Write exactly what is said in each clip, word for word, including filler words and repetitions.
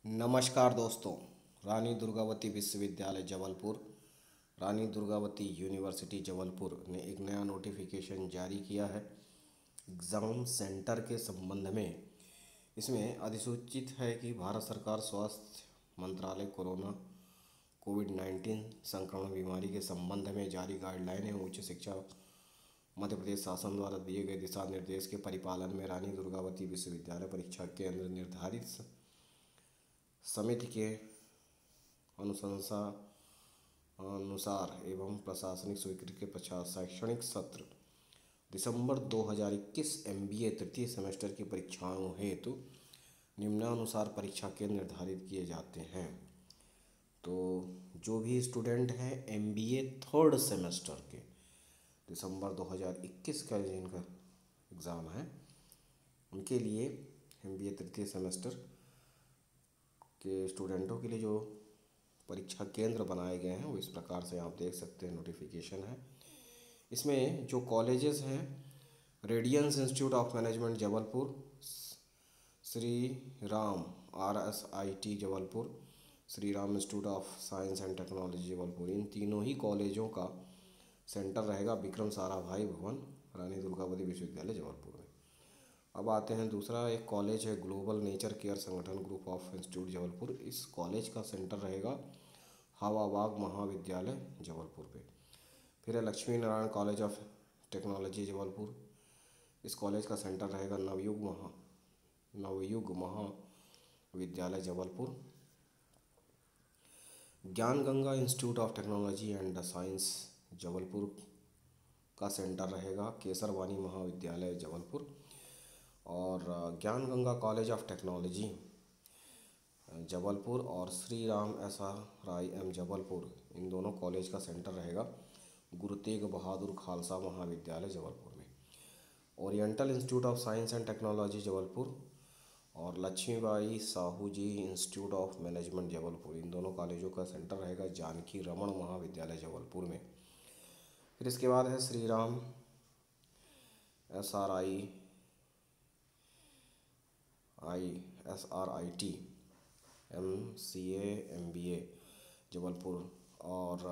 नमस्कार दोस्तों। रानी दुर्गावती विश्वविद्यालय जबलपुर, रानी दुर्गावती यूनिवर्सिटी जबलपुर ने एक नया नोटिफिकेशन जारी किया है एग्ज़ाम सेंटर के संबंध में। इसमें अधिसूचित है कि भारत सरकार स्वास्थ्य मंत्रालय कोरोना कोविड नाइन्टीन संक्रमण बीमारी के संबंध में जारी गाइडलाइन एवं उच्च शिक्षा मध्य प्रदेश शासन द्वारा दिए गए दिशा निर्देश के परिपालन में रानी दुर्गावती विश्वविद्यालय परीक्षा केंद्र निर्धारित समिति के अनुशंसा अनुसार एवं प्रशासनिक स्वीकृति के पश्चात शैक्षणिक सत्र दिसंबर दो हज़ार इक्कीस एम बी ए तृतीय सेमेस्टर की परीक्षाओं हेतु निम्नानुसार परीक्षा केंद्र निर्धारित किए जाते हैं। तो जो भी स्टूडेंट हैं M B A third semester के दिसंबर दो हज़ार इक्कीस का जिनका एग्ज़ाम है उनके लिए एम बी ए तृतीय सेमेस्टर के स्टूडेंटों के लिए जो परीक्षा केंद्र बनाए गए हैं वो इस प्रकार से आप देख सकते हैं, नोटिफिकेशन है। इसमें जो कॉलेजेस हैं, radiance institute of management Jabalpur, Shri Ram R S I T Jabalpur, Shri Ram institute of science and technology Jabalpur, इन तीनों ही कॉलेजों का सेंटर रहेगा विक्रम साराभाई भवन, रानी दुर्गावती विश्वविद्यालय जबलपुर में। अब आते हैं दूसरा, एक कॉलेज है ग्लोबल नेचर केयर संगठन ग्रुप ऑफ इंस्टीट्यूट जबलपुर। इस कॉलेज का सेंटर रहेगा हवाबाग महाविद्यालय जबलपुर पे। फिर है Lakshmi Narayan college of technology Jabalpur. इस कॉलेज का सेंटर रहेगा नवयुग महा नवयुग महाविद्यालय Jabalpur. Gyan Ganga institute of technology and science Jabalpur का सेंटर रहेगा केसरवानी महाविद्यालय जबलपुर। और Gyan Ganga college of technology Jabalpur और Shri Ram S R I M Jabalpur, इन दोनों कॉलेज का सेंटर रहेगा गुरु तेग बहादुर खालसा महाविद्यालय जबलपुर में। Oriental institute of science and technology Jabalpur और Laxmibai Sahu ji institute of management Jabalpur, इन दोनों कॉलेजों का सेंटर रहेगा जानकी रमन महाविद्यालय जबलपुर में। फिर इसके बाद है Shri Ram S R I I S R I T M C A M B A Jabalpur और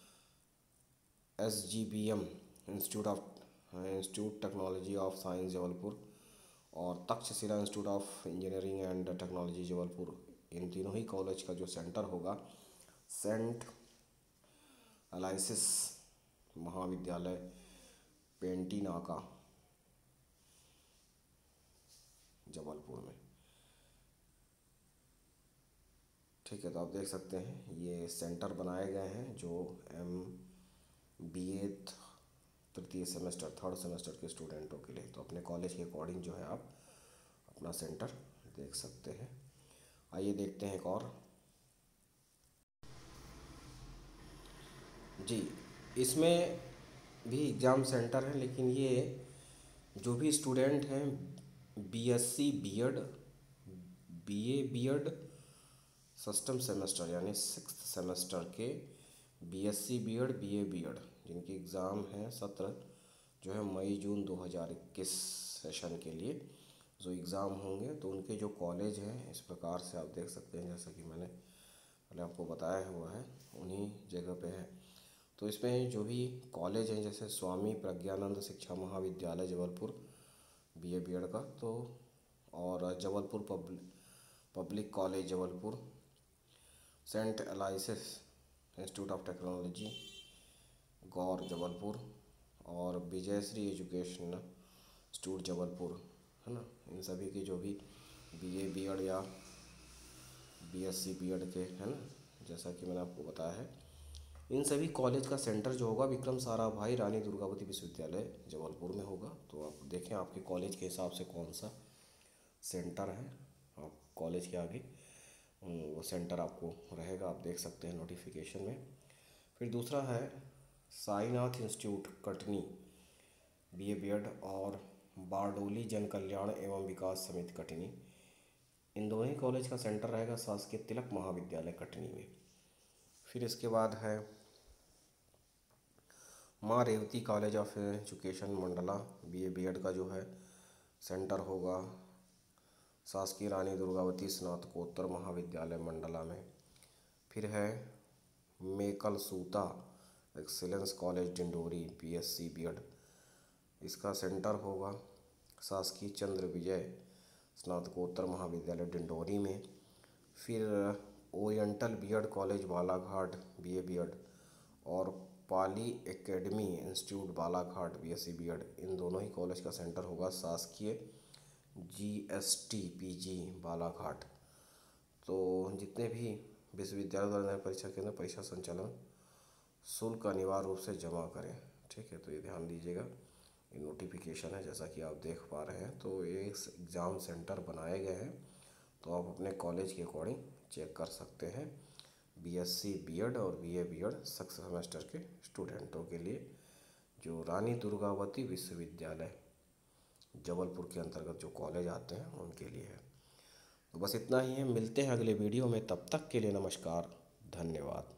S G B M institute of institute technology of science Jabalpur और Takshashila institute of engineering and technology Jabalpur, इन तीनों ही कॉलेज का जो सेंटर होगा Saint अलाइसिस महाविद्यालय पेंटीनाका जबलपुर में। ठीक है, तो आप देख सकते हैं ये सेंटर बनाए गए हैं जो एम बी ए तृतीय सेमेस्टर थर्ड सेमेस्टर के स्टूडेंटों के लिए। तो अपने कॉलेज के अकॉर्डिंग जो है आप अपना सेंटर देख सकते हैं। आइए देखते हैं एक और। जी, इसमें भी एग्ज़ाम सेंटर है, लेकिन ये जो भी स्टूडेंट हैं B S C B Ed B A B Ed सप्तम सेमेस्टर यानी सिक्स सेमेस्टर के B S C B Ed B A B Ed जिनकी एग्ज़ाम है सत्र जो है मई जून दो हज़ार इक्कीस सेशन के लिए जो एग्ज़ाम होंगे, तो उनके जो कॉलेज हैं इस प्रकार से आप देख सकते हैं, जैसा कि मैंने पहले आपको बताया हुआ है उन्हीं जगह पे है। तो इसमें जो भी कॉलेज हैं जैसे स्वामी प्रज्ञानंद शिक्षा महाविद्यालय Jabalpur B A B Ed का, तो और Jabalpur public public college Jabalpur, saint Aloysius institute of technology Gaur Jabalpur और विजयश्री एजुकेशन इंस्टीट्यूट जबलपुर, है ना। इन सभी के जो भी बी ए बी एड या B S C B Ed के, है ना, जैसा कि मैंने आपको बताया है, इन सभी कॉलेज का सेंटर जो होगा विक्रम साराभाई रानी दुर्गावती विश्वविद्यालय जबलपुर में होगा। तो आप देखें आपके कॉलेज के हिसाब से कौन सा सेंटर है, आप कॉलेज के आगे वो सेंटर आपको रहेगा, आप देख सकते हैं नोटिफिकेशन में। फिर दूसरा है Sainath institute Katni B A B Ed और बारडोली जन कल्याण एवं विकास समिति कटनी, इन दोनों ही कॉलेज का सेंटर रहेगा शासकीय तिलक महाविद्यालय कटनी में। फिर इसके बाद है Maa Revati college of education Mandla B A B Ed का जो है सेंटर होगा शासकीय रानी दुर्गावती स्नातकोत्तर महाविद्यालय मंडला में। फिर है Mekal Suta excellence college Dindori BSc BEd, इसका सेंटर होगा शासकीय चंद्र विजय स्नातकोत्तर महाविद्यालय डिंडोरी में। फिर oriental BEd college Balaghat BA BEd और Pali academy institute Balaghat BSc BEd, इन दोनों ही कॉलेज का सेंटर होगा शासकीय जीएसटी पीजी बालाघाट। तो जितने भी विश्वविद्यालय द्वारा परीक्षा केंद्र परीक्षा संचालन शुल्क अनिवार्य रूप से जमा करें। ठीक है, तो ये ध्यान दीजिएगा। ये नोटिफिकेशन है जैसा कि आप देख पा रहे हैं। तो ये एग्ज़ाम सेंटर बनाए गए हैं, तो आप अपने कॉलेज के अकॉर्डिंग चेक कर सकते हैं। बीएससी बीएड और बीए बीएड सिक्स सेमेस्टर के स्टूडेंटों के लिए, जो रानी दुर्गावती विश्वविद्यालय जबलपुर के अंतर्गत जो कॉलेज आते हैं उनके लिए है। तो बस इतना ही है, मिलते हैं अगले वीडियो में, तब तक के लिए नमस्कार, धन्यवाद।